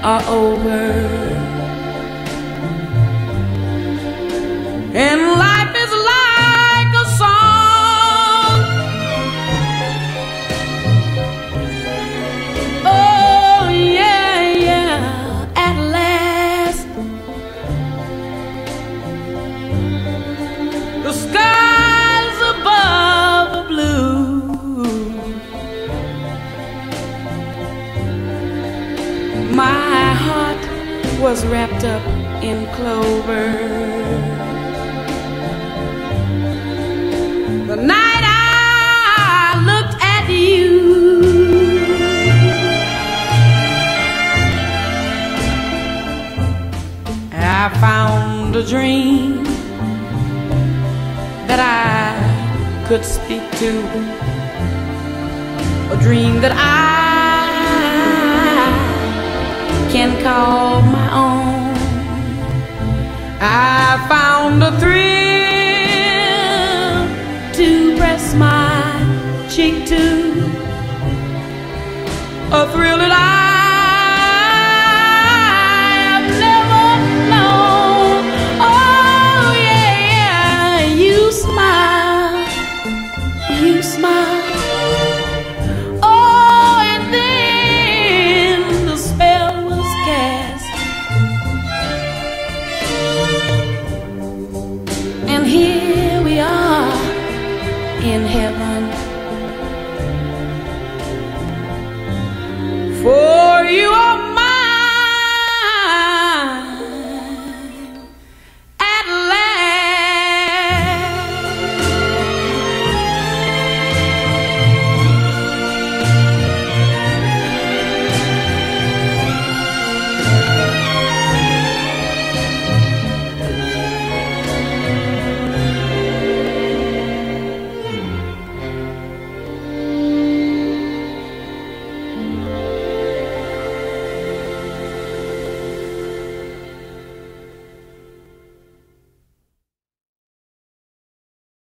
are over, and life is like a song. Oh yeah, yeah, at last the skies above are blue. My heart was wrapped up in clover the night I looked at you. I found a dream that I could speak to, a dream that I can call my own. I found a thrill to press my cheek to, a thrill that I've never known. Oh yeah, you smile, you smile. Oh, and then the spell was cast, and here we are in heaven. For